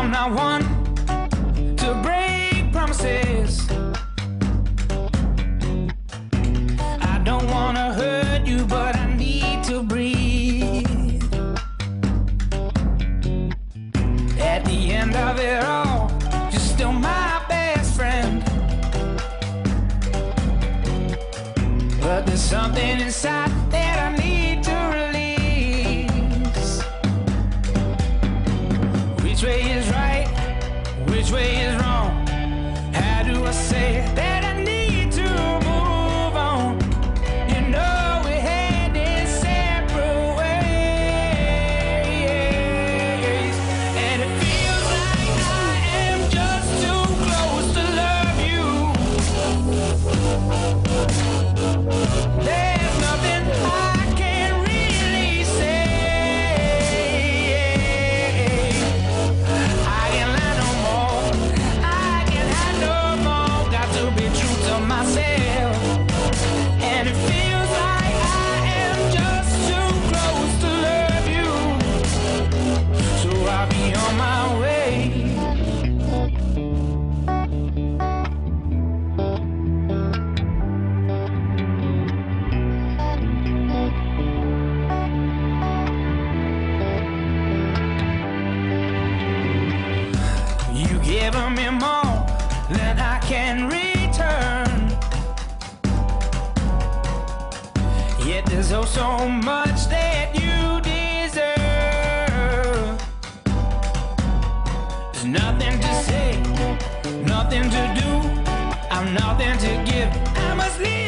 I'm not one to break promises. I don't wanna hurt you, but I need to breathe. At the end of it all, you're still my best friend. But there's something inside that I need to release. Which way is right? Which way is wrong? How do I say that I need to move on? You know we had this separate ways, and it feels like I am just too close to love you. There's nothing I can really say. I can't lie no more. I can't hide no more. Got to be true to myself. And it feels like I am just too close to love you. So I'll be on my way. You giving me more than I can return. Yet there's oh so much that you deserve. There's nothing to say, nothing to do. I'm nothing to give. I must leave.